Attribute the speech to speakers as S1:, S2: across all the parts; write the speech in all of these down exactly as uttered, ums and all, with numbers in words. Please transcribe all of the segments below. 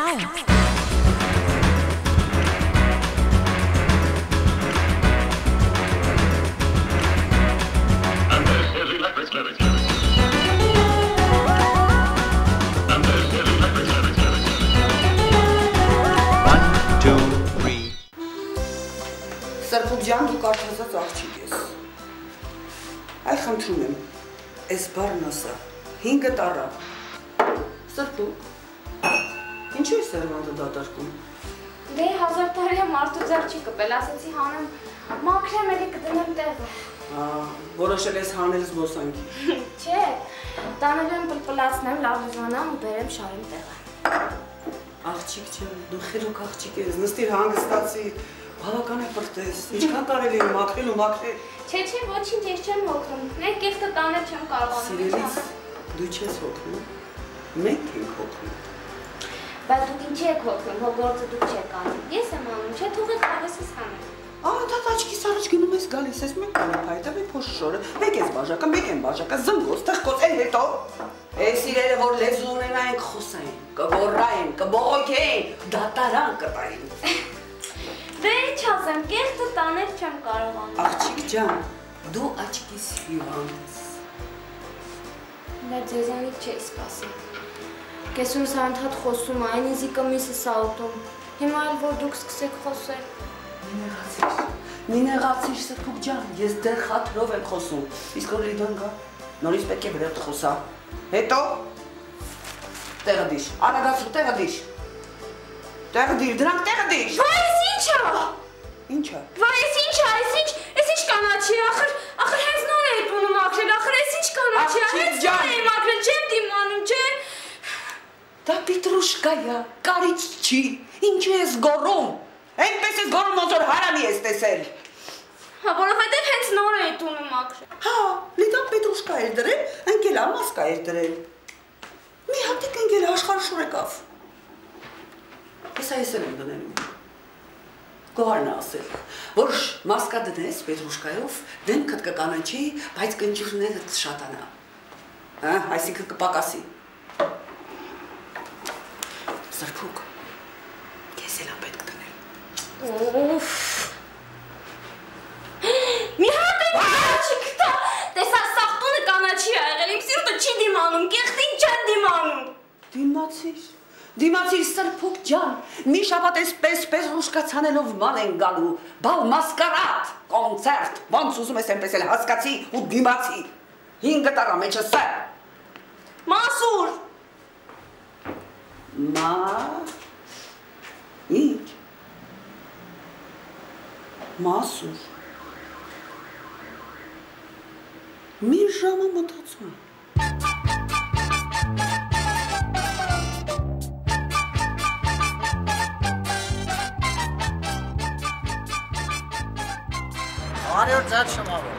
S1: style.
S2: And there's his electric lyrics. And there's his electric lyrics.
S3: One, two, three.
S4: Սրբուջան դու կարծացած աղջիկ ես։ Այ խնդրում եմ, այս բառն ասա, հինգը տառա։ Սրբու, ինչու է սերվանդը դատարկում։
S5: Դե հազար տարի մարդու ձեռ չի կպել, ասեցի հանեմ, մաքրեմ էլի կդնեմ տեղը։
S4: Որոշել ես հանել զբոսանքի։
S5: Չէ, տանել եմ պլպլացնեմ, լավ լուզանամ ու բերեմ շարեմ տեղը։
S4: Աղջիկ չեմ, դու խելոք աղջիկ ես, նստիր հանգստացի, բավական է պրտես, ինչքան կարելի է մաքրել ու մաքրել։
S5: Չէ, չէ, ոչինչ ես չեմ հոգնում, մեկ կեղտը տանել չեմ կարողանում։
S4: Սիրելիս, դու չես հոգնում, մենք ենք հոգնում։
S5: Բայց դուք ինչի եք հոգնում, հո գործը դուք չեք անում, ես եմ անում, չէ, թողեք հավեսս հանեմ։
S4: Անդադ աչքիս առաջ գնում ես գալիս ես, մենք կանեմ հայտավի փոշշորը, մեկ ես բաժակը, մեկ են բաժակը, զնգոց, թխկոց, են հետո։ Այս իրերը, որ լեզու ունենային, խոսային, կգորրային, կբողոքեին, դատարան կտային։
S5: Դե ինչ ասեմ, կեղտը տանել չեմ կարողանում։
S4: Աղջիկ ջան, դու աչքիս հիվանդ ես։
S5: Դա ձեզանից չէի սպասի։ Կեսումս անդադ խոսում, այն ինձի կմիսը սաուտում, հիմա էլ որ դուք սկսեք խոսել։
S4: Մի նեղացիր, մի նեղացիր Սրբուկ ջան, ես դեռ խաթրով եմ խոսում, իսկ որ Լիդան գա, նորից պետք է վրետ խոսա, հետո տեղը դիշ, արագացու տեղը դիշ, տեղը դիր, դրանք տեղը դիշ։
S5: Վայ, ես ինչա։
S4: Ինչա։
S5: Վայ, ես ինչա, ես ինչ, ես ինչ կանաչի, ախր, ախր հենց նոր էի տունը մաքրել, ախր ես ինչ կանաչի, հենց նոր էի մաքրել, չեմ դիմանում, չէ։
S4: Դա պիտրուշկա է, կարիճ չի, ինչու ես գոռում, այնպես ես գոռում ոնց որ հարամի ես տեսել։
S5: Հա, որովհետև հենց նոր էի տունը մաքրել։
S4: Հա, Լիդան պետրուշկա էր դրել, ընկել ամասկա էր դրել։ Մի հատիկ ընկել աշխարհ եկավ։ Ես այս եմ դնելու։ Գոհարն ասել, որ մասկա դնես պետրուշկայով, դեմքդ կկանաչի, բայց կնճիռները կշատանա։ Հա, այսինքն կպակասի։ Սրբուկ, քեզ էլ պետք դնել։
S5: Ուֆ։ Մի հատ է կանաչի կտա, տեսա սաղ տունը կանաչի ա եղել, իմ սիրտը չի դիմանում, կեղտին չեն դիմանում։
S4: Դիմացիր, դիմացիր Սրբուկ ջան, մի շաբաթ էսպես պետրուշկա ցանելով ման են գալու, բալ մասկարադ, կոնցերտ, ոնց ուզում ես այնպես էլ հասկացի ու դիմացի, հինգը տարա մեջը սա։
S5: Մասուր։
S4: Մա, ինչ, մասուր, մի ժամը մտածում։
S3: Արյոր ձատ շմավոր։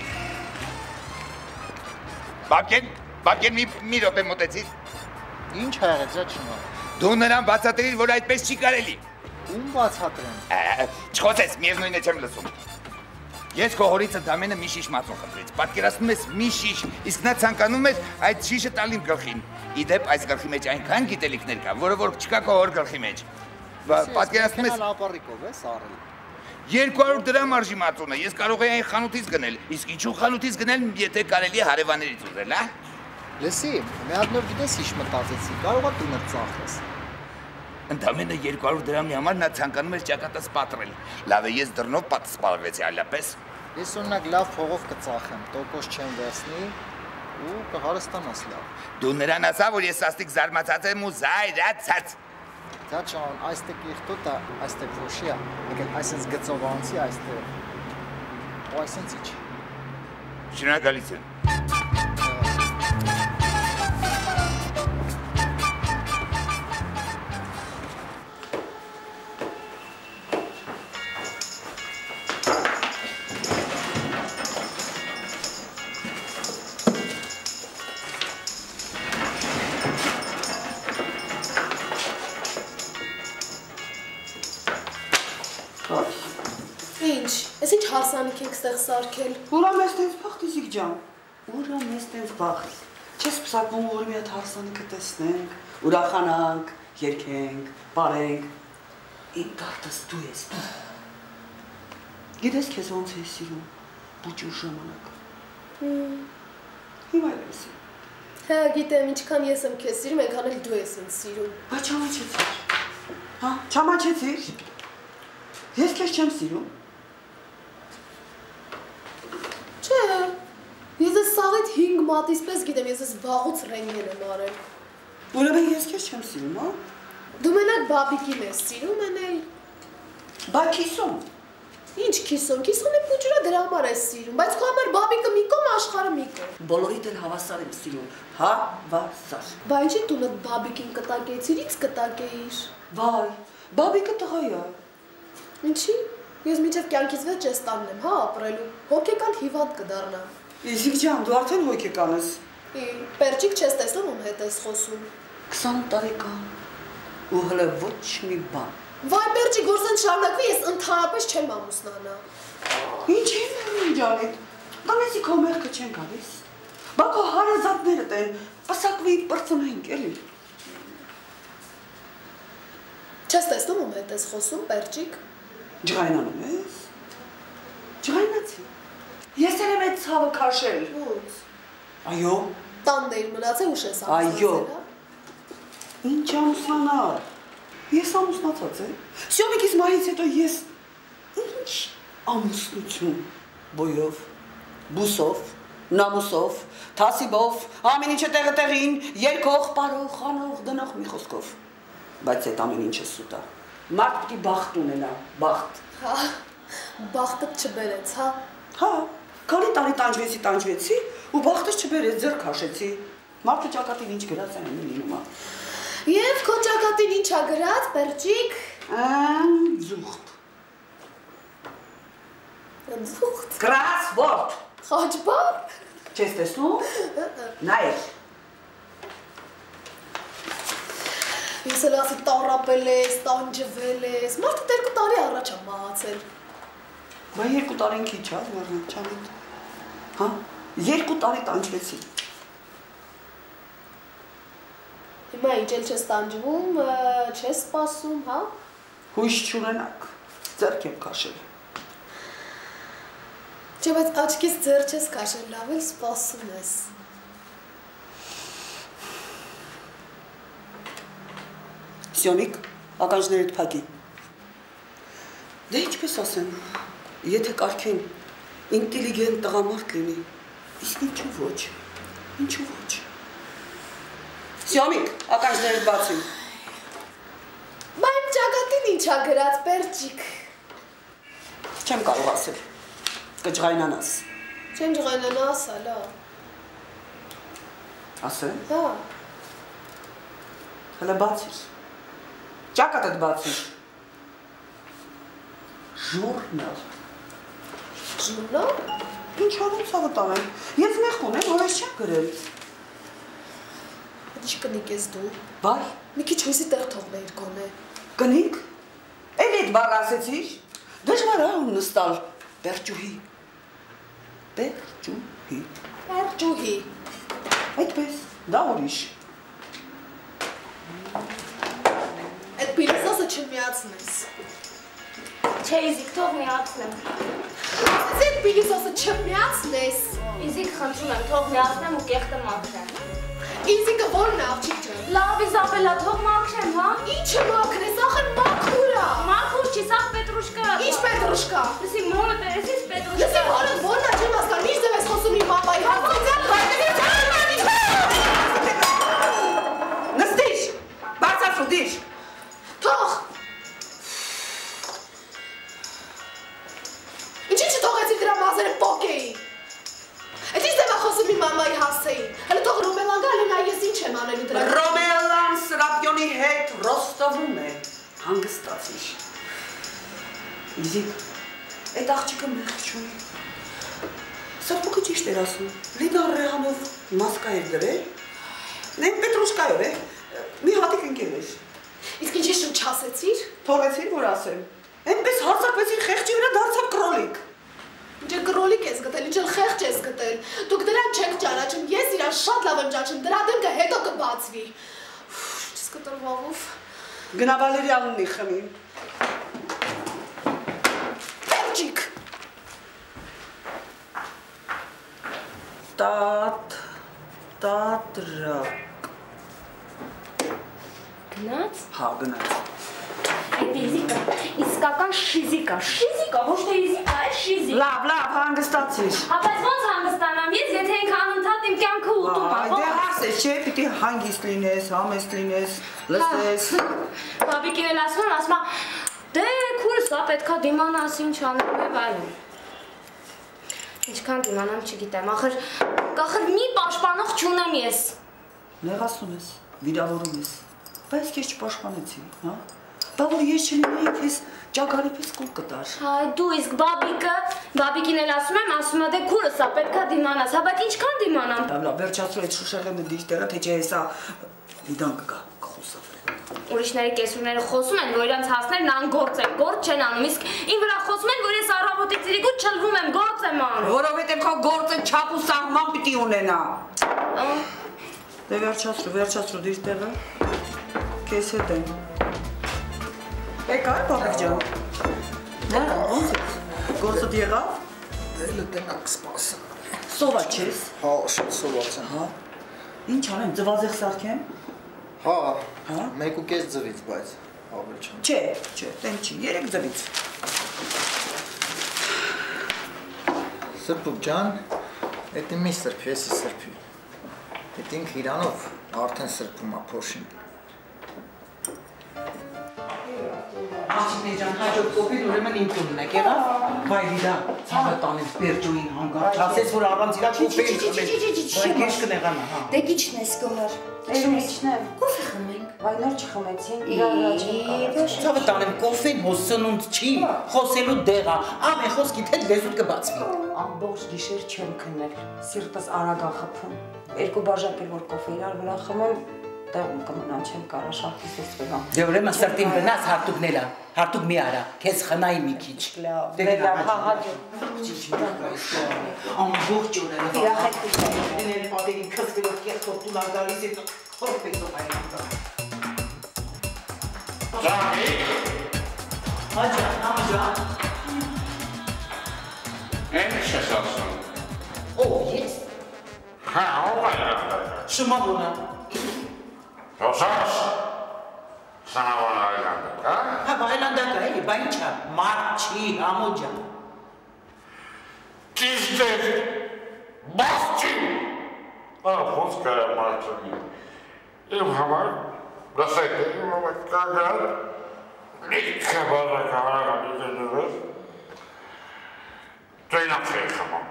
S6: Բաբկեն, Բաբկեն մի րոպե մոտեցիր։
S3: Ինչ ա եղել ձատ շմավոր։
S6: Դու նրան բացատրիր, որ այդպես չի կարելի։
S3: Ում բացատրեմ։
S6: Չխոսես, միևնույն է չեմ լսում։ Ես քո հորից ընդամենը մի շիշ մածուն խնդրեց։ Պատկերացնում ես մի շիշ, իսկ նա ցանկանում էր այդ շիշը տալ իմ գլխին։ Իդեպ այս գլխի մեջ այնքան գիտելիքներ կա, որը որ չկա քո հոր գլխի մեջ։ Պատկերացնում ես
S3: ապառիկով ես առել։
S6: երկու հարյուր դրամ արժի մածունը, ես կարող եի այն խանութից գնել, իսկ ինչու խանութից գնել, եթե կարելի է հարևաններից ուզել, հա։
S3: Լսի, մի հատ նոր գիտես ինչ մտածեցի, կարող է տունը ծախես։
S6: Ընդամենը երկու հարյուր դրամի համար նա ցանկանում էր ճակատս պատռել։ Լավ է, ես դռնով պատս սպառվեցի այլապես։
S3: Ես օրինակ լավ փողով կծախեմ, տոկոս չեմ վերցնի ու կհարստանաս լավ։
S6: Դու նրան ասա, որ ես սաստիկ զարմացած եմ ու զայրացած։
S3: Դա չան, այստեղ իղտոտա, այստեղ ոչի է, եկել այսենց գծով անցի այստեղ։ Ու այսենց ինչ։
S6: Շնորհակալություն եմ։
S7: Ինչ, ես ինչ հասանիք եք ստեղ սարքել։
S4: Ուրա մեզ տենց բաղթ Իզիկ ջան, ուրա մեզ տենց բաղթ։ Չես պսակվում, որ մի հատ հասանիքը տեսնենք, ուրախանանք, երկենք, բարենք։ Ինքարտս դու ես դու։ Գիտես քեզ ոնց ես սիրում բուջուր ժամանակ։ Հիմա էլ ես։
S7: Հա, գիտեմ, ինչքան ես եմ քեզ սիրում, այնքան էլ դու ես ինձ սիրում։
S4: Բայց չամաչեցիր։ Հա, չամաչեցիր։ Ես քեզ չեմ սիրում։
S7: Չէ, ես ես սաղիդ հինգ մատից պես գիտեմ, ես ես վաղուց ռենգեն եմ արել։
S4: Ուրեմն ես քեզ չեմ սիրում, հա։
S7: Դու մենակ բաբիկին ես սիրում են էլ։
S4: Բա քիսում։
S7: Ինչ քիսում, քիսում է բուջուրա դրա համար ես սիրում, բայց քո համար բաբիկը մի կողմ, աշխարհը մի կողմ։
S4: Բոլորիդ էլ հավասար եմ սիրում, հավասար։
S7: Բա ինչի դու նդ բաբիկին կտակեցիր, ինձ կտակեիր։
S4: Վայ, բաբիկը տղա է։
S7: Ինչի։ Ես մինչև կյանքից վեճ ես տաննեմ, հա, ապրելու, հոգեկան հիվանդ կդառնամ։
S4: Իսկ ջան, դու արդեն հոգեկան ես։
S7: Պերջիկ չես տեսնում, ում հետ ես խոսում։
S4: քսան տարեկան ու հələ ոչ մի բան։
S7: Վայ, Պերջիկ, որ սենց շարունակվի, ես ընդհանրապես չեմ ամուսնանա։
S4: Ինչի՞ են ջանիդ, կանեցի քո մեղքը չեն գալիս։ Բա քո հարազատներդ են, պսակվի պրծնենք, էլի։
S7: Չես տեսնում, ում հետ ես խոսում, Պերջիկ։
S4: Ջղայնանում ես։ Ջղայնացի։ Ես էլ եմ այդ ցավը քաշել։
S7: Ո՞ց։
S4: Այո։
S7: Տանն էիր մնացել ու շես
S4: Այո։ Ինչ ամուսնանալ։ Ես ամուսնացած եմ։ Սյոմիկիս մահից հետո ես ինչ ամուսնություն բոյով, բուսով, նամուսով, թասիբով, ամեն ինչը տեղը տեղին, երկող, պարող, խանող, դնող մի խոսքով։ Բայց այդ ամեն ինչը սուտ է։ Մարդ պիտի բախտ ունենա, բախտ։
S7: Հա, բախտդ չբերեց, հա։
S4: Հա, քանի տարի տանջվեցի, տանջվեցի ու բախտս չբերեց, ձեռ քաշեցի։ Մարդը ճակատին ինչ գրած է լինում է։
S7: Եվ քո ճակատին ինչ ա գրած, Պերջիկ։
S4: Ձուխտ։
S7: Ձուխտ։
S4: Կրասվորդ։
S7: Խաչբար։
S4: Չես տեսնում։ Նայր։
S7: Ես էլ ասի տառապել ես, տանջվել ես, մարդը երկու տարի առաջ ա մահացել։
S4: Բա երկու տարին քիչ ա, չամիտ։ Հա, երկու տարի տանջվեցի։
S7: Հիմա ինչ էլ չես տանջվում, չես սպասում, հա։
S4: Հույս չունենաք, ձեռք եմ քաշել։
S7: Չէ, բայց աչքից ձեռ չես քաշել, լավ էլ սպասում ես։
S4: Սյոմիկ, ականջներիդ փակի։ Դե ինչպես ասեմ, եթե կարգեն ինտելիգենտ տղամարդ լինի, իսկ ինչու ոչ, ինչու ոչ։ Սյոմիկ, ականջներիդ բացի։
S7: Բա իմ ճակատին ինչ ա գրած, Պերջիկ։
S4: Չեմ կարող ասել, կջղայնանաս։
S7: Չեմ ջղայնանա ասալ, հա։
S4: Ասեմ։
S7: Հա։
S4: Հələ բացիր։ Ճակատդ բացիր։ Ժուրնալ։
S7: Ժուրնալ։
S4: Ինչ անում ցավը տանեմ։ Ես մեղք ունեմ, որ ես չեմ գրել։
S7: Ինչ կնիկ ես դու։
S4: Վայ,
S7: Մի քիչ հույսի տեղ թողնեիր գոնե։
S4: կնիկ։ Էլի այդ բառը ասեցիր։ Դժվար է ում նստալ։ Պերջուհի։ Պերջուհի։
S7: Պերջուհի։
S4: Այդպես, դա ուրիշ։
S7: Այդ պիլիսոսը չմիացնես։
S5: Չէ, Իզիկ, թող միացնեմ։
S7: Այդ պիլիսոսը չմիացնես։
S5: Իզիկ, խնդրում եմ, թող միացնեմ ու կեղտը մաքրեմ։
S7: Իզիկը ո՞րն է աղջիկ ջան։
S5: Լավ, Իզաբելա, թող մաքրեմ, հա։
S7: Ինչը մաքրես, ախր մաքուր է։
S5: Մաքուր չի, սա պետրուշկա։
S7: Ինչ պետրուշկա։
S5: Լսի, մորը տերեսից պետրուշկա։
S7: Լսի, որը ո՞րն է չեմ հասկանում, ինչ ձև ես խոսում իմ պապայի հասցնից։
S4: Նստիր, բարձրացուդիր։
S7: Թող։ Ինչի չթողեցի դրա մազերը պոկեի։ Այդ ինչ ձև է խոսում իմ մամայի հասցեին։ Հələ թող Ռոմելան գա, հələ նա ես ինչ եմ անելու դրա։
S4: Ռոմելան Սրապյոնի հետ Ռոստովում է, հանգստացիր։ Իզիկ, այդ աղջիկը մեղք չունի։ Սարփուկը ճիշտ էր ասում, Լիդա Ռեհանով մասկա էր դրել, նեն պետրուշկայով է, մի հատիկ ընկել էր։
S7: Իսկ ինչի շուտ չասեցիր։
S4: Թողեցիր, որ ասեմ, այնպես հարցակվեցիր խեղճի վրա դարձավ կրոլիկ։
S7: Ինչ կրոլիկ ես գտել, ինչ էլ խեղճ ես գտել։ Դուք դրան չեք ճանաչում, ես իրան շատ լավ եմ ճանաչում, դրա դեմքը հետո կբացվի։ Չես կտրվաղով։
S4: Գնա Վալերյանն ի խմի։ Վերջիկ։ Տատ, տատրակ։
S5: Գնաց։
S4: Հա, գնաց։
S5: Այդ իզիկա, իսկական շիզիկա, շիզիկա, ոչ թե իզիկա, այլ շիզիկ։
S4: Լավ, լավ, հանգստացիր։
S5: Հա, բայց ոնց հանգստանամ ես, եթե ինք անընդհատ իմ կյանքը ուտում ա,
S4: Դե հարսես, չէ, պիտի հանգիստ լինես, համեստ լինես, լսես։
S5: Բաբիկին էլ ասում եմ, ասում ա, դե քուրս ա պետքա դիմանաս ինչ անում է վայրում։ Ինչքան դիմանամ չգիտեմ, ախր, ախր մի պաշտպանող չունեմ ես։
S4: Նեղացնում ես, վիրավորում ես, բայց քեզ չպաշտպանեցի, հա։ Բա որ ես չլինեի քեզ ճագարի պես կուլ կտար։
S5: Հայ դու իսկ բաբիկը, բաբիկին էլ ասում եմ, ասում ա դե քուրս ա պետքա դիմանաս, հա բայց ինչքան դիմանամ։
S4: Լավ, լավ, վերջացրու այդ շուշեղենը դիր տեղը, թե չէ հեսա վիդան կգա, կխոսա վրեն։
S5: Ուրիշների կեսուրները խոսում են, որ իրանց հասներն անգործ են, գործ չեն անում, իսկ ին վրա խոսում են, որ ես առավոտից իրիկու չլվում եմ, գործ եմ անում։
S4: Որովհետև քո գործը չափ ու սահման պիտի ունենա։ Դե վերջացրու, վերջացրու դիր տեղը։ Քեզ հետ եմ։ Եկար, բաբիկ ջան։ Նա ոնց է։ Գործդ եղավ։
S3: Դելը տնակ սպասեմ։
S4: Սոված չես։
S3: Հա, շատ սոված եմ։
S4: Հա։ Ինչ անեմ, ձվածեղ սարքեմ։
S3: Հա,
S4: Հա։
S3: մեկ ու կես ձվից, բայց ավել չեմ։
S4: Չէ, չէ, տեն չի, երեք ձվից։
S3: Սրբուկ ջան, էդի մի սրբի, եսի սրբի։ Էդ ինք իրանով արդեն սրբում ա փոշին։
S1: Աղջիկներ ջան, հաջորդ կոպիտ ուրեմն իմ տունն եք եղավ, վայ վիդա, ցավը տանեց Բերջոյին հանգարտ, ասեց, որ առանց իրա կոպեին խմեց, վայ կեշ կնեղանա, հա։
S8: Դե քիչն ես կոմար։ Էջնեմ։ Կոֆե խմենք։ Վայ նոր չխմեցին, իրար առաջ ենք։
S1: Ցավը տանեմ կոֆեն հո սնունդ չի, խոսելու դեղ ա, ամեն խոսքիդ հետ լեզուդ կբացվի։
S8: Ամբողջ գիշեր չեմ քնել, սիրտս արագ ա խփում։ Երկու բաժակ էլ որ կոֆե իրար վրա խմեմ, տեղում կմնամ, չեմ կարա շարքից լսվելա։
S1: Դե ուրեմն սրտին բնաս հարտուկն էլա, հարտուկ մի արա, քեզ խնայի մի քիչ։
S8: Լավ, դե լավ, հա, հաջո։
S1: Ամբողջ օրերը։
S8: Իրախետ կուշտի։
S1: Դենել պատերին քսվելով կերտով տուն արգալիս է խորպեցով այլանդա։
S2: Զամի,
S1: Հաջան, համջան։
S2: ինչ ես ասում։
S1: Ո, ես։
S2: Հա, ով այլանդակը։
S1: Շմավոնա։
S2: Հոսաս, սանավան այլանդակը։
S1: Հա, բա այլանդակը էլի, բա ինչա, մարդ չի, համոջան։
S2: Ճիշտ է, բաց չի։ Ա, ոնց կայա մարդունի։ Իմ համար, լսեք, իմ համար կագար, լիքը բազակը հարագան իդենուրս, ճայնակ է խմամ։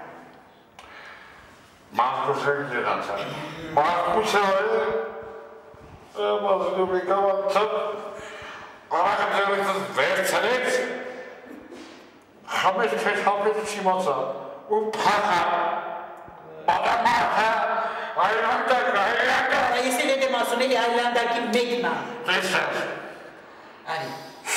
S2: Մարկուս ենք դրանցան։ Մարկուս է, մազդում եկավ անցան, արագը ձերիցս վերցրեց, խամես քեզ հապեց չիմացա, ու փախա, բադամարհա, այլանդակ, այլանդակ։
S1: Ես էլ եմ ասում էլի այլանդակի մեկն ա։
S2: Տեսես,
S1: Արի,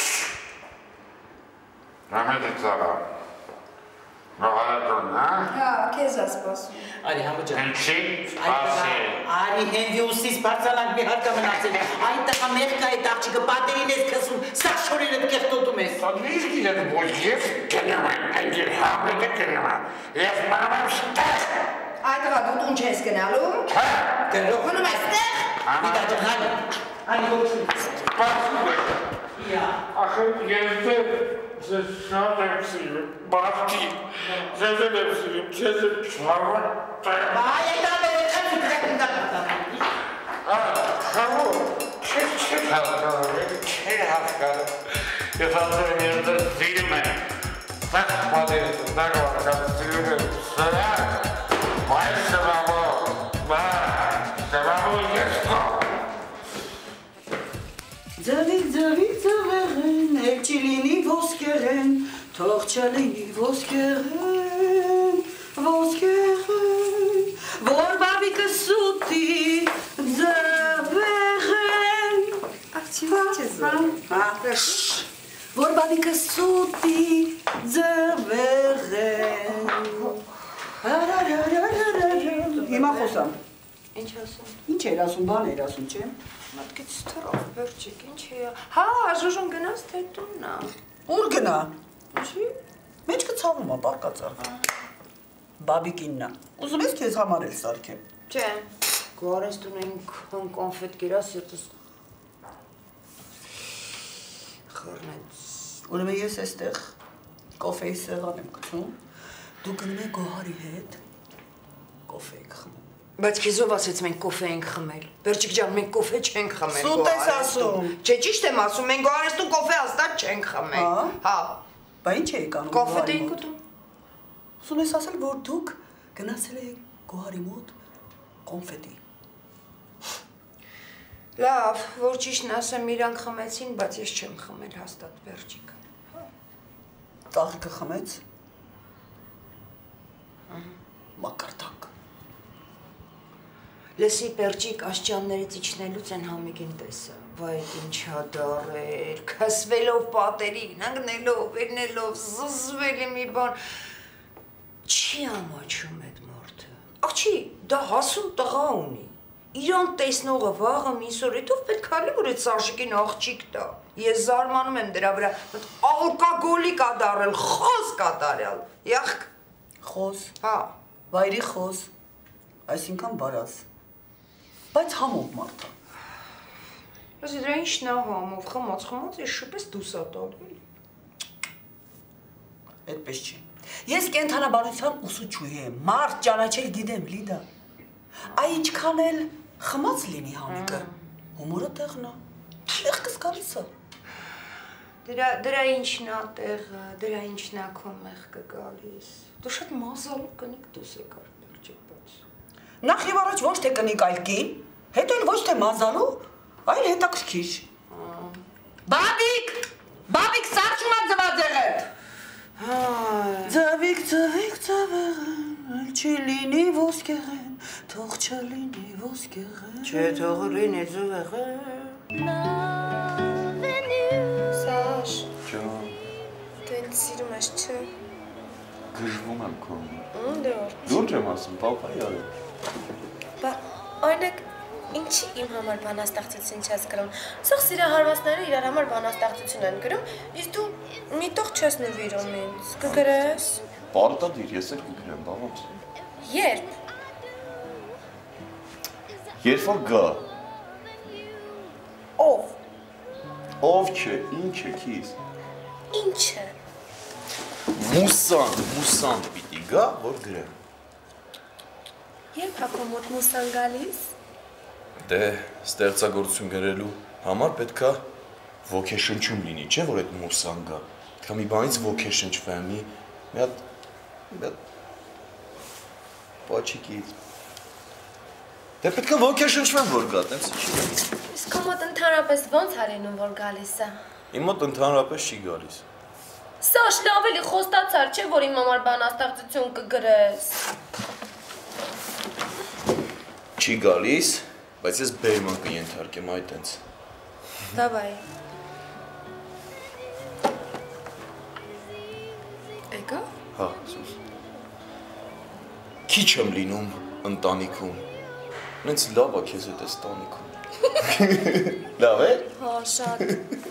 S2: նամեդի ծաղա, նողայատուն, հա։
S8: Հա, քեզ ա սպասում։
S1: արի համոջան։
S2: Ինչի, սպասի։
S1: Արի հենվի ուսիս բարձանանք մի հարկա մնացել, այն տղա մեղկա այդ աղջիկը պատերին ես քսում, սաղ շորերդ կեղտոտում ես։
S2: Սանդվիշ գիտեմ, որ ես կնեմ եմ, այնգիր համետը կնեմ եմ, ես մնում եմ ստեղ։
S8: Այդ տղա դու տուն չես գնալու։
S2: Հա,
S8: Գնում ես տեղ։
S1: Վիդա ջան, արի, արի ողջույն։
S2: սպասում է։
S1: Իա,
S2: Ախր ես դեր, ձեզ շատ եմ սիրում, բաղթի, ձեզ եմ սիրում, ձեզ եմ չհարվան տեղ։
S1: այ այդ ալորը չեմ ուտրակն դատատան։
S2: Խավո, չես չեք հասկանում, չեք հասկանում։ Ես ասում եմ, ես դեր սիրում եմ, սաղ պատերից, սաղ վարկած սիրում եմ, սրա, բայց սրավո, բա, սրավո ես կա։
S4: Ձվի, ձվի, ձվեղեն, էլ չի լինի ոսկեղեն, թող չլինի ոսկեղեն, ոսկեղեն, որ բավիկը սուտի ձվեղեն, որ բավիկը սուտի ձվեղեն, հիմա խոսամ,
S8: Ինչ ասում։
S4: Ինչ էր ասում, բան էր ասում, չէ՞։
S8: Մատկից թռավ, վերջիկ, ինչ է։ Հա, Ժուժուն գնաց թե տունն է։
S4: Ուր գնա։
S8: Ինչի։
S4: Մեջքը ցավում է, պարկած է։ Բաբիկինն է։ Ուզում ես քեզ համար էլ սարքեմ։
S8: Չէ։ Գորես տուն ինքն կոնֆետ գերա սիրտս։ Խորնեց։
S4: Ուրեմն ես այստեղ կոֆեի սեղան եմ գցում։ Դու գնում ես Գոհարի հետ կոֆե եք խմում։
S8: Բայց քեզ ով ասեց մենք կոֆե ենք խմել։ Բերջիկ ջան, մենք կոֆե չենք խմել։
S4: Սուտ ես ասում։
S8: Չէ, ճիշտ եմ ասում, մենք Գոհարեստուն կոֆե հաստատ չենք խմել։ Հա։
S4: Բա ինչ էիք անում։
S8: Կոֆե էինք ուտում։
S4: Ուզում ես ասել, որ դուք գնացել եք Գոհարի մոտ կոնֆետի։
S8: Լավ, որ ճիշտն ասեմ, իրանք խմեցին, բայց ես չեմ խմել հաստատ Բերջիկ։
S4: Ծաղիկը խմեց։ Մակարդակ։
S8: Լսի Բերջիկ աշճաններից իջնելուց են Համիկին տեսա։ Վայ, ինչա դարեր, քսվելով պատերին, ընկնելով, վերնելով, զզվելի մի բան։ Չի ամաչում այդ մարդը։ Աղջի, դա հասուն տղա ունի։ Իրան տեսնողը վաղը միսօր հետով պետք է լի, որ այդ Սաշիկին աղջիկ տա։ Ես զարմանում եմ դրա վրա, ալկոգոլի կատարել, խոզ կատարել։ Եղք։
S4: Խոզ։
S8: Հա։
S4: Վայրի խոզ։ Այսինքն բարազ։ Բայց համով մարդ է։
S8: Լսի դրա ինչն է համով, խմած, խմած, ես շուպես դուս ա տալու։
S4: Այդպես չի։ Ես կենթանաբանության ուսուցչուհի եմ, մարդ ճանաչել գիտեմ, Լիդա։ Այ ինչքան էլ խմած լինի Համիկը, հումորը տեղն է, տեղքս գալիս է։
S8: Դրա դրա ինչն է տեղը, դրա ինչն է քո մեղքը գալիս։ Դու շատ մազալու կնիկ դուս եկար Բերջիկ, բայց։
S4: Նախ եւ առաջ ոչ թե կնիկ այլ կին, հետո էլ ոչ թե մազալու, այլ հետաքրքիր։ Բաբիկ, բաբիկ սարճում է ձվածեղը։ Ձավիկ, ձավիկ, ձավեղեն, այլ չի լինի ոսկեղեն, թող չլինի ոսկեղեն։
S8: Չէ, թող լինի ձվեղեն։
S9: Սաշ,
S2: Ջան,
S9: դու ինձ սիրում ես, չէ։
S2: գժվում եմ քո համար։
S9: Անդոր։
S2: Լուրջ եմ ասում, պապայի արել։
S9: Բա, օրինակ, ինչի իմ համար բանաստեղծություն չես գրում։ Սող սիրահարվածները իրար համար բանաստեղծություն են գրում, իսկ դու մի տող չես նվիրում ինձ։ Կգրես։
S2: Պարտադիր, ես էլ կգրեմ, բա ոնց։
S9: Երբ։
S2: Երբ որ գա։
S9: Ով։
S2: Ով չէ, ինչ է, քիզ։
S9: Ինչը։
S2: Մուսան, մուսան պիտի գա, որ գրեմ։
S9: Երբ հակո մոտ մուսան գալիս։
S10: Դե, ստեղծագործություն գրելու համար պետքա ոգեշնչում լինի, չէ՞ որ այդ մուսան գա։ Պետքա մի բանից ոգեշնչվեմ, մի մի հատ մի հատ պաչիկից։ Դե պետքա ոգեշնչվեմ, որ գա, տենց չի։
S9: Իսկ քո մոտ ընդհանրապես ո՞նց արենում որ գալիս է։
S10: Իմ մոտ ընդհանրապես չի գալիս։
S9: Սաշ, լավ էլի խոստացար, չէ՞ որ իմ համար բանաստեղծություն կգրես։
S10: Չի գալիս, բայց ես բերման կենթարկեմ այդ տենց։
S9: Դավայ։ Եկա։
S10: Հա, սուս։ Քիչ եմ լինում ընտանիքում։ Նենց լավ է քեզ հետ էս տանիքում։ Լավ է։
S9: Հա, շատ։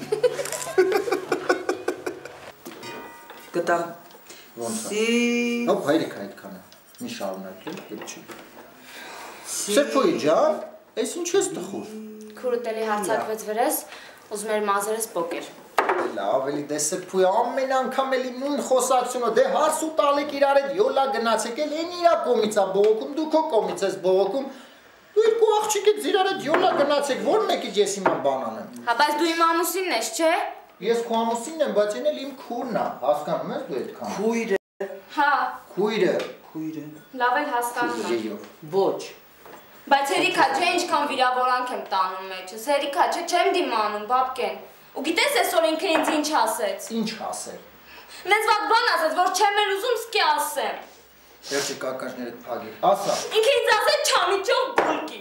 S3: Գտա։ Ոնց է։ Հոп, հայրիկ այդքանը։ Մի շարունակել, դեպ չի։ Սերփոյի ջան, այս ինչ ես տխուր։
S5: Քուրդ էլի հարցակվեց վրես, ուզում էր մազերս պոկեր։
S3: Լավ, էլի դե Սերփոյի ամեն անգամ էլի նույն խոսակցությունը, դե հարց ու տալեք իրար հետ յոլա գնացեք, էլ են իրա կողմից է բողոքում, դու քո կողմից ես բողոքում։ Դու երկու աղջիկից իրար հետ յոլա գնացեք, ո՞ր մեկից ես հիմա բան անեմ։
S5: Հա, բայց դու իմ ամուսինն ես, չէ՞։
S3: Ես քո ամուսինն եմ, բայց այն էլ իմ քուրն է, հասկանում ես դու այդքան։
S4: Քույրը։
S5: Հա։
S3: Քույրը։
S4: Քույրը։
S5: Լավ էլ հասկանում եմ։
S4: Ոչ։
S5: Բայց հերիքա չէ ինչքան վիրավորանք եմ տանում մեջս, հերիքա չէ չեմ դիմանում, բաբկեն։ Ու գիտես այսօր ինքը ինձ ինչ ասեց։
S3: Ինչ ասել։
S5: Նենց վատ բան ասեց, որ չեմ էլ ուզում սկի ասեմ։
S3: Վերջի կակաշներդ փագի։ Ասա։
S5: Ինքը ինձ ասեց չամիջով բուլկի։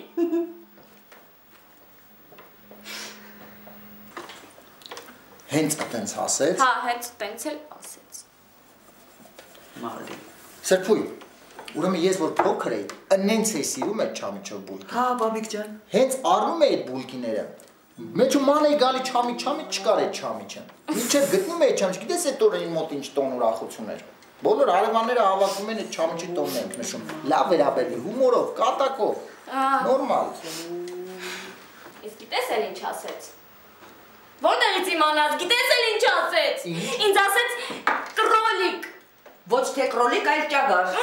S3: Հենց այդպես ասեց։
S5: Հա, հենց այդպես էլ ասեց։
S4: Մալի։
S3: Սերփույ, Ուրեմն ես որ փոքր էի, ընենց էի սիրում այդ չամիչով բուլկին։
S4: Հա, բաբիկ ջան։
S3: Հենց առնում էի այդ բուլկիները։ Մեջում ման էի գալի չամիչ, չամիչ չկար այդ չամիչը։ Մինչև գտնում էի չամիչ, գիտես այդ օրերին մոտ ինչ տոն ուրախություն էր։ Բոլոր հարևանները հավաքում են այդ չամիչի տոնն ենք նշում։ Լավ վերաբերվի, հումորով, կատակով։ Նորմալ։
S5: Իսկ գիտես էլ ինչ ասեց։ Որտեղից իմանաս, գիտես էլ ինչ ասեց։ Ինձ ասեց կրոլիկ։
S8: Ոչ թե կրոլիկ, այլ ճագար։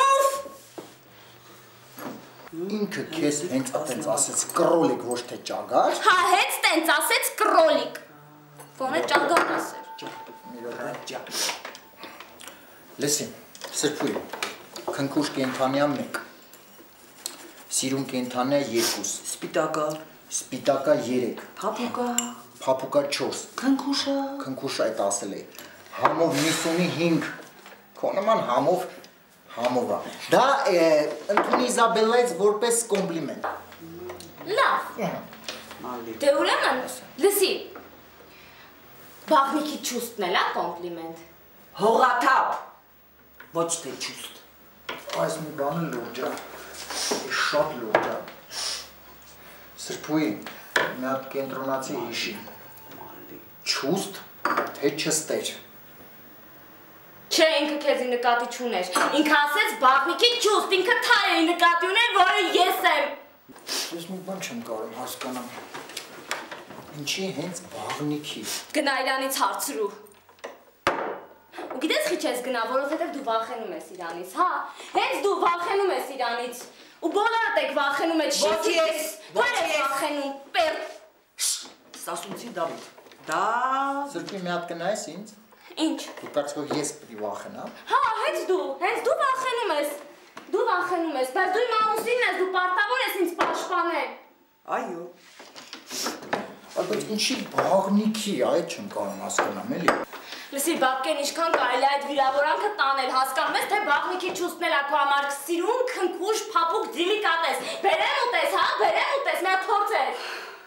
S3: Ինքը քեզ հենց այդպես ասեց կրոլիկ, ոչ թե ճագար։
S5: Հա, հենց տենց ասեց կրոլիկ։ Ոնե ճագար ասեր։
S3: Լսին, սրբույր, քնքուշ կենթանյա մեկ, սիրուն կենթանյա երկուս,
S4: Սպիտակա,
S3: սպիտակա երեք,
S4: փափուկա,
S3: փափուկա չորս,
S4: քնքուշը,
S3: քնքուշը այդ ասել էի, համով նիսունի հինգ, քո նման համով համովա, դա ընդունի Իզաբելլայից որպես կոմպլիմենտ։
S5: Լավ, դե ուրեմն, լսի, բաղնիքի չուստն էլ ա կոմպլիմենտ։
S4: հողաթափ, ոչ թե չուստ։
S3: Այս մի բանը լուրջ է, շատ լուրջ է։ Սրբույի, մի հատ կենտրոնացի հիշի, չուստ, թե չստեր։
S5: Չէ, ինքը քեզի նկատի չուներ, ինքը ասեց բաղնիքի չուստ, ինքը թայերի նկատի ուներ, որը ես եմ։
S3: Ես մի բան չեմ կարում հասկանամ, ինչի հենց բաղնիքի։
S5: Գնա իրանից հարցրու։ Ու գիտես խիչ ես գնա, որովհետև դու վախենում ես իրանից, հա, հենց դու վախենում ես իրանից, ու բոլորդ եք վախենում եք շիքի ես, որ եք վախենում, պեր։
S4: Սասունցի Դավիթ, դա…
S3: Սրբի մի հատ կնայես ինձ։
S5: Ինչ։
S3: Դու կարծես որ ես պիտի վախենամ։
S5: Հա, հենց դու, հենց դու վախենում ես, դու վախենում ես, բայց դու իմ ամուսինն ես, դու պարտավոր ես ինձ պաշտպանել։
S4: Այո։
S3: Բայց ինչի բաղնիքի, այդ չեմ կարող հասկանամ, էլի։
S5: Լսի, բաբկեն ինչքան կարելի այդ վիրավորանքը տանել, հասկանում ես, թե բաղնիքի չուստնել ա քո համար սիրուն, քնքուշ, փափուկ, դիլիկատես, բերեմ ուտես, հա, բերեմ ուտես, մի հատ փորձես։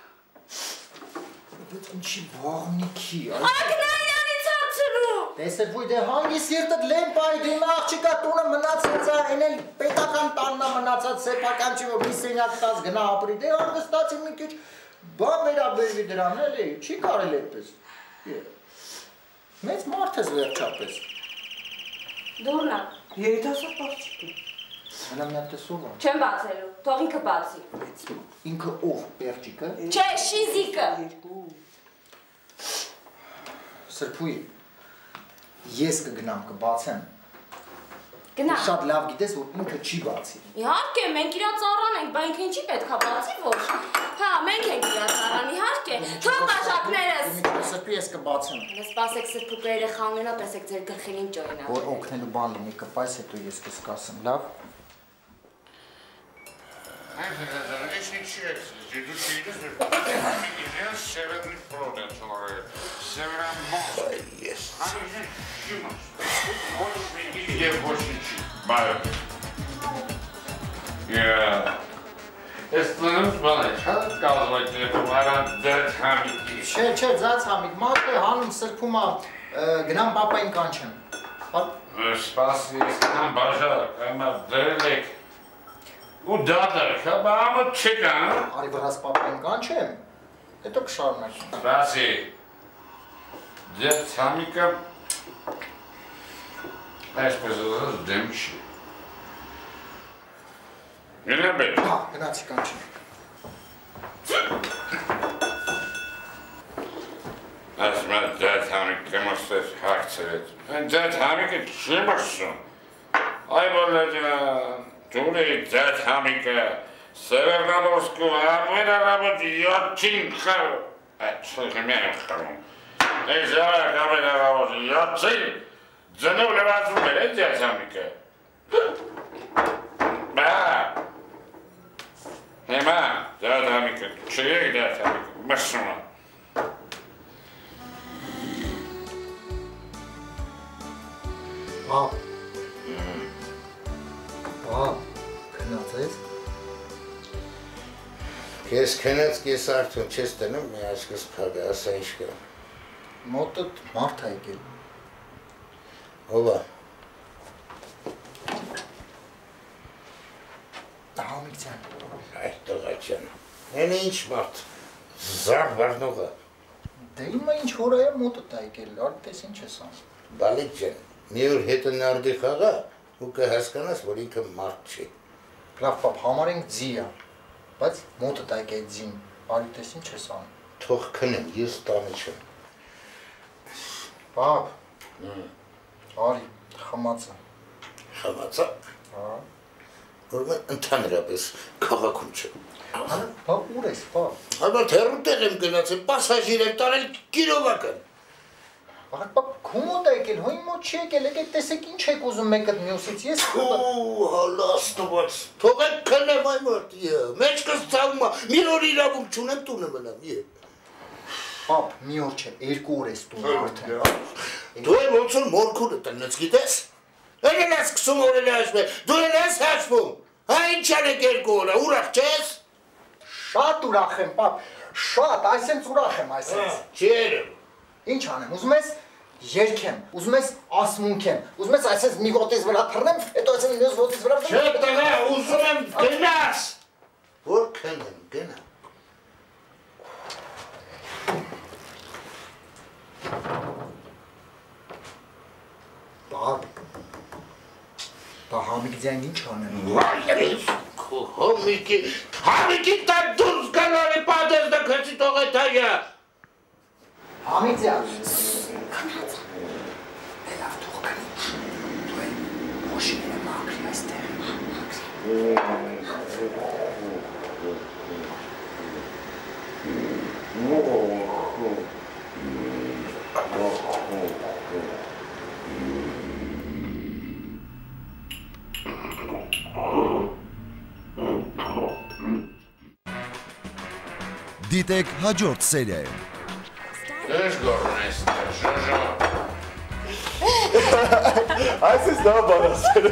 S3: Բայց ինչի բաղնիքի,
S5: Ագնա իրանից հարցրու։
S3: Տեսեք ոյ դե հանգիս երտդ լեմպայի դեմ աղջիկա տունը մնացած է, այն էլ պետական տաննա մնացած սեփական չի որ մի սենյակ տաս գնա ապրի, դե հանգստացի մի քիչ բան վերաբերվի դրան, էլի, չի կարելի այդպես։ Մեծ մարդ ես վերջապես։
S5: Դուրնա։
S4: Երիտասարդ աղջիկ է։
S3: Հələ մի հատ տեսով է։
S5: Չեմ բացելու, թող ինքը բացի։
S3: Ինքը ով, պերջիկը։
S5: Չէ, շիզիկը։
S3: Սրբույի, ես կգնամ կբացեմ։
S5: Գնա։
S3: Շատ լավ գիտես, որ ինքը չի բացի։
S5: Իհարկե, մենք իրա ծառան ենք, բա ինքը ինչի պետքա բացի ոչ։ Հա, մենք ենք իրա ծառան, իհարկե։ Թող բաժակներս։
S3: Սրբի ես կբացեմ։
S5: Սպասեք սրբուկը երեխա ունենա, տեսեք ձեր գլխին ինչ օրինակ։
S3: Որ օգնելու բան լինի, կպայս հետո ես կսկասեմ, լավ։
S2: Այս ինչի է, դու չգիտես, ես սերեդնի պրոտ եմ ծնորել, սերան մոս, ես, անիժեն շիմաս, ոչ մենգի և ոչ ինչի, բայը, ես տնումս բան է, շատ կազվայք եպում, արան դերտ համիկի։
S3: Չէ, չէ, ձած համիկ, մարդ է հանում սրբումա, գնամ պապային կանչեմ։
S2: Սպասի, ես կնամ բաժակ, այմա դրել եք, ու դադարք, հա, ամը չեկան, հա։
S3: Արի վրաս պապային կանչեմ, հետո կշարունակ։
S2: Սպասի, դերտ համիկը, այսպես ըզրս դեմ չի։ Գնա բետ։
S3: Հա, գնացի կանչեմ։
S2: Ասում է դերտ համիկը մստես հաղցրեց, են դերտ համիկը չի մշում, այ բոլեջան, Դունի դետ համիկը, Սևերնամորսկու ամենարամոտ յոթին խավ, այդ շղմի եմ խվում, այս ավակ ամենարամոտ յոթին ձնով լվացում էր է դետ համիկը, բա, հիմա դետ համիկը, չեք դետ համիկը, մշում է,
S3: Բա, բա, քնացես։
S11: Քեզ քնած կես արդյոն չես տնում, մի աչքս փակ է, ասա ինչ կա։
S3: Մոտդ մարդ է եկել։
S11: Ով է։
S3: Համիկ ջան։
S11: Այդ տղա ջան։ Էն ինչ մարդ։ Զար վարնողը։
S3: Դե իմը ինչ հորայա մոտը տա եկել, արդ տես ինչ ես անում։
S11: Բալիկ ջան, մի օր հետը նարդի խաղա ու կհասկանաս, որ ինքը մարդ չի։
S3: Լավ, պապ, համար ենք ձի է, բայց մոտը տա եկել ձին, արդ տես ինչ ես անում։
S11: Թող քնեմ, ես տանը չեմ։
S3: Պապ, արի, խմացը։
S11: Խմացը։ Ուրեմն ընդհանրապես քաղաքում չեմ։
S3: Բա ուր ես, պապ։
S11: Հələ հեռու տեղ եմ գնացել, պասաժիր եմ տարել կիրովական։
S3: Աղա պապ, քո մոտ է եկել, հո իմ մոտ չի եկել, եկեք տեսեք ինչ եք ուզում մեկդ մյուսից, ես
S11: Ու հալա աստված, թողեք քնեմ այ մարդ, մեջքս ցավում է, մի օր իրավունք չունեմ տունը մնամ, է։
S3: Պապ, մի օր չէ, երկու օր ես տունը արդեն։
S11: Դու էլ ոնց որ մորքուրը տնեց, գիտես։ Էլ էլ ես սկսում օրել հաշվել, դու էլ ես հաշվում, հա ինչ անեք երկու օրը, ուրախ չես։
S3: Շատ ուրախ եմ, պապ, շատ, այսենց ուրախ եմ, այսենց։
S11: Չի երևում։
S3: Ինչ անեմ, ուզում ես երկեմ, ուզում ես ասմունքեմ, ուզում ես այսպես մի ոտից վրա թռնեմ, հետո այսպես մյուս ոտից վրա
S11: Չէ, տղա, ուզում եմ գնաս։ Որ քնեմ, գնա։
S3: Բաբ, բա Համիկ ձյան ինչ անեմ։
S11: Վայ, քո Համիկի, Համիկի տա դուրս գնալի պատես դա քցի տող է թայա։
S3: Համիկ ձյան։
S8: Քնած։ Լավ թող քնի։ Դու էլ փոշին մաքրի այստեղ։
S12: Դիտեք հաջորդ սերիայում։
S2: Դες գորնես, ժոժո։
S10: Այս ես դա բանասեր։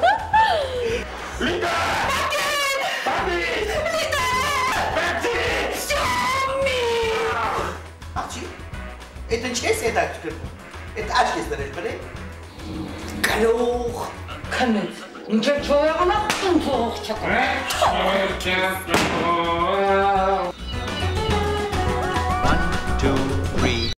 S2: Լիդա! Բաբի!
S1: Լիդա!
S2: Բաբի!
S1: Սյոմի! Աղջի, էդ ինչ ես էդ աղջկրվում, էդ աշկ ես դրել բրե։ Գլող, քնեց, ինչեր չոյաղանա, ընձող չկրել։